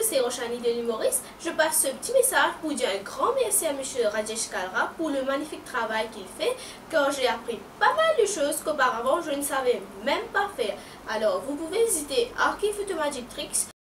c'est Roshani de l'humoriste. Je passe ce petit message pour dire un grand merci à M. Rajesh Kalra pour le magnifique travail qu'il fait, car j'ai appris pas mal de choses qu'auparavant je ne savais même pas faire. Alors vous pouvez visiter Archive Automatic Tricks